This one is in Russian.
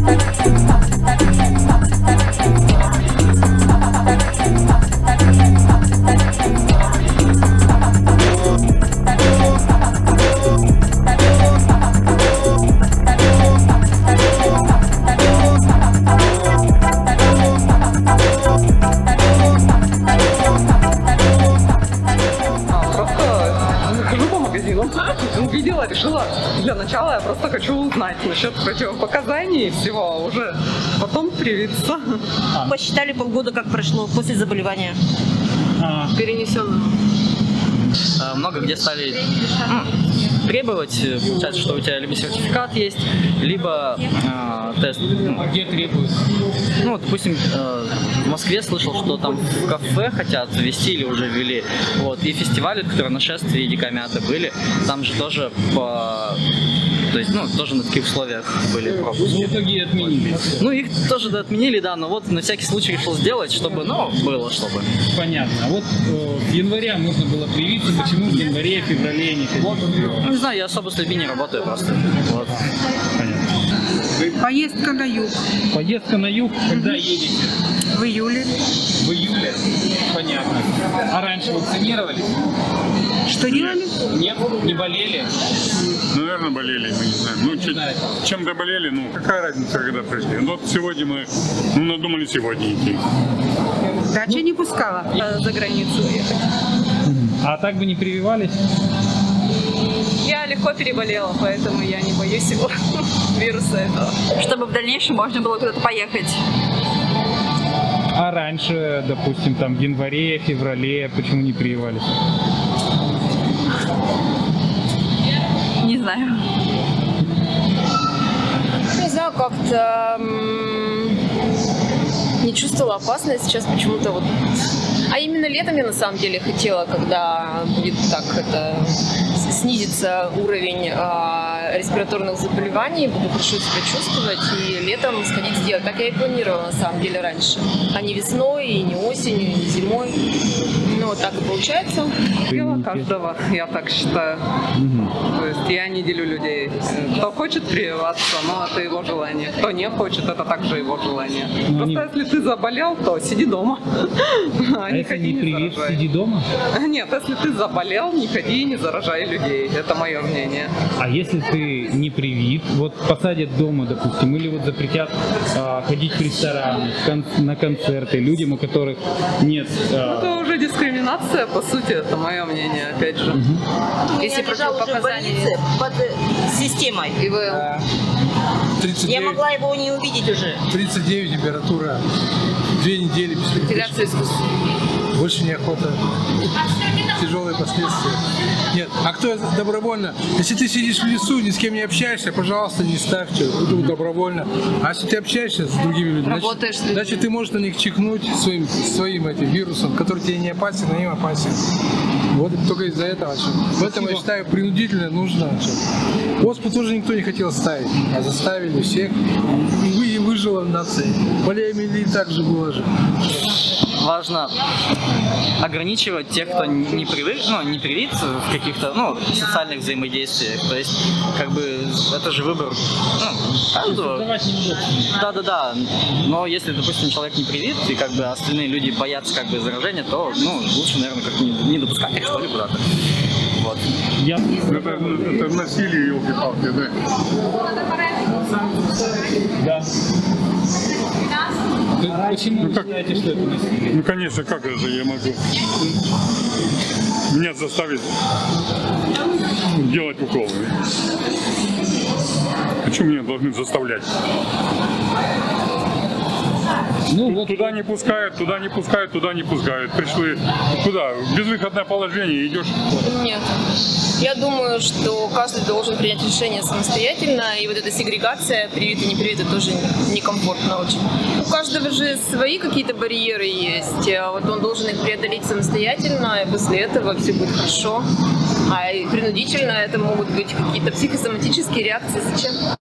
Увидела, решила, для начала я просто хочу узнать насчет противопоказаний и всего, уже потом привиться. Посчитали полгода, как прошло после заболевания. Перенесенного. Много где стали требовать, получается, что у тебя либо сертификат есть, либо тест. Где требуют? Ну, допустим, в Москве слышал, что там в кафе хотят ввести или уже ввели. Вот. И фестивали, которые на шествии Дикомята были, там же тоже по... То есть, ну, тоже на таких условиях были пропуски. В итоге отменили. Ну, их тоже отменили, да, но вот на всякий случай решил сделать, чтобы, ну, было, чтобы. Понятно. А вот в январе можно было привиться, почему в январе, феврале не ходили? Ну, не знаю, я особо с людьми не работаю просто. Вот. Понятно. Поездка на юг. Поездка на юг, когда едете? В июле. В июле? Понятно. А раньше вакцинировались? Что делали? Нет, не болели? Наверное, болели, мы не знаем. Ну, чем-то болели, ну, какая разница, когда пришли. Ну, вот сегодня мы, надумали сегодня идти. Дача не пускала. За границу уехать. А так бы не прививались? Я легко переболела, поэтому я не боюсь его вируса этого. Чтобы в дальнейшем можно было куда-то поехать. А раньше, допустим, там в январе, феврале, почему не прививались? Не знаю. Не знаю, как-то не чувствовала опасность, сейчас почему-то вот... А именно летом я на самом деле хотела, когда будет так снизится уровень респираторных заболеваний, буду хорошо себя чувствовать, и летом сходить сделать. Так я и планировала на самом деле раньше. А не весной, и не осенью, и не зимой. Ну, вот так и получается. Дело каждого, я так считаю. То есть я не делю людей. Кто хочет прививаться, но это его желание. Кто не хочет, это также его желание. Просто если ты заболел, то сиди дома. А если не привит, сиди дома? Нет, если ты заболел, не ходи и не заражай людей. Это мое мнение. А если ты не привит, вот посадят дома, допустим, или вот запретят ходить в рестораны, на концерты людям, у которых нет... Это уже дискриминация, по сути, это мое мнение, опять же. Если противопоказания под системой, и вы... 39, я могла его не увидеть уже. 39 температура, 2 недели без Вентиляция искусственная. Больше неохота. Тяжелые последствия. Нет, а кто добровольно? Если ты сидишь в лесу, ни с кем не общаешься, пожалуйста, не ставьте добровольно. А если ты общаешься с другими людьми, значит ты можешь на них чихнуть своим этим вирусом, который тебе не опасен, а им опасен. Вот только из-за этого. Поэтому я считаю, принудительно нужно. Оспу тоже никто не хотел ставить, а заставили всех. И выжила нация. Полиомиелит также было же. Важно ограничивать тех, кто не привык, не привит в каких-то, социальных взаимодействиях. То есть, как бы, это же выбор, каждого. Да. Но если, допустим, человек не привит, и как бы остальные люди боятся как бы заражения, то, лучше, наверное, как-то не допускать их, что ли, куда-то. Вот. Это насилие, елки-палки, да? Да. Почему вы считаете, что это насилие? Ну, конечно, как это я могу? Меня заставить делать уколы. Почему меня должны заставлять? Вот туда не пускают, туда не пускают, туда не пускают. Пришли куда? Безвыходное положение, идешь? Нет. Я думаю, что каждый должен принять решение самостоятельно, и вот эта сегрегация, привитый, не привитый, тоже некомфортно очень. У каждого же свои какие-то барьеры есть, вот он должен их преодолеть самостоятельно, и после этого все будет хорошо. А принудительно это могут быть какие-то психосоматические реакции. Зачем?